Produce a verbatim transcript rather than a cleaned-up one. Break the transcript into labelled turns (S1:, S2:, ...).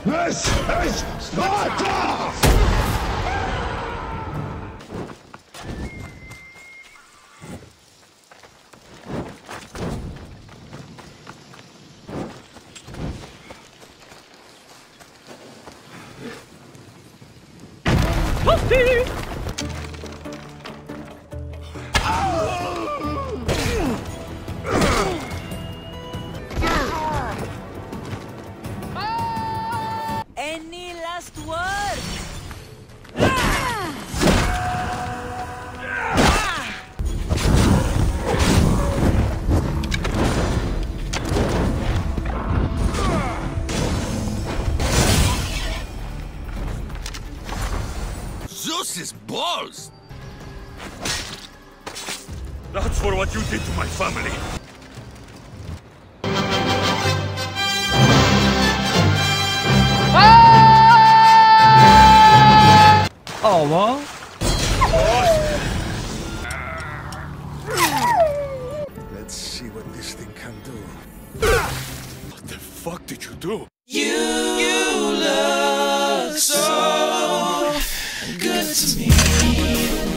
S1: This is Sparta!
S2: Any last words?
S3: Zeus's balls!
S4: That's for what you did to my family.
S5: Oh, what?
S1: Let's see what this thing can do.
S4: What the fuck did you do?
S6: You, you look so good to me.